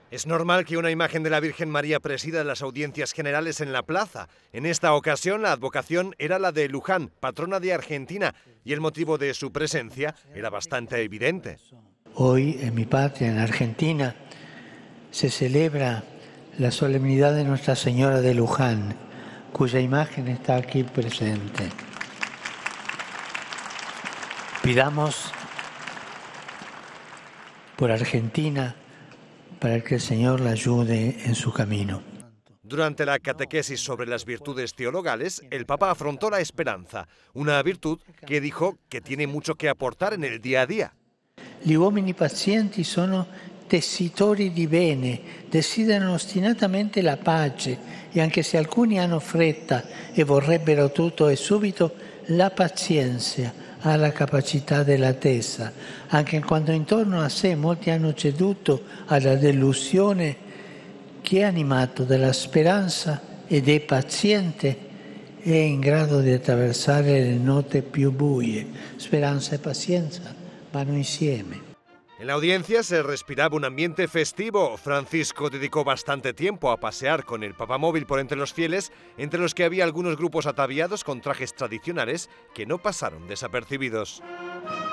Es normal que una imagen de la Virgen María presida las audiencias generales en la plaza. En esta ocasión la advocación era la de Luján, patrona de Argentina, y el motivo de su presencia era bastante evidente. Hoy en mi patria, en Argentina, se celebra la solemnidad de Nuestra Señora de Luján, cuya imagen está aquí presente. Pidamos por Argentina para que el Señor la ayude en su camino. Durante la catequesis sobre las virtudes teologales, el Papa afrontó la esperanza, una virtud que dijo que tiene mucho que aportar en el día a día. Gli uomini pazienti sono tessitori di bene, desiderano ostinatamente la pace e anche se alcuni hanno fretta e vorrebbero tutto e subito, la pazienza ha la capacità dell'attesa, anche quando intorno a sé molti hanno ceduto alla delusione. Chi è animato dalla speranza ed è paziente è in grado di attraversare le note più buie. Speranza e pazienza vanno insieme. En la audiencia se respiraba un ambiente festivo. Francisco dedicó bastante tiempo a pasear con el papamóvil por entre los fieles, entre los que había algunos grupos ataviados con trajes tradicionales que no pasaron desapercibidos.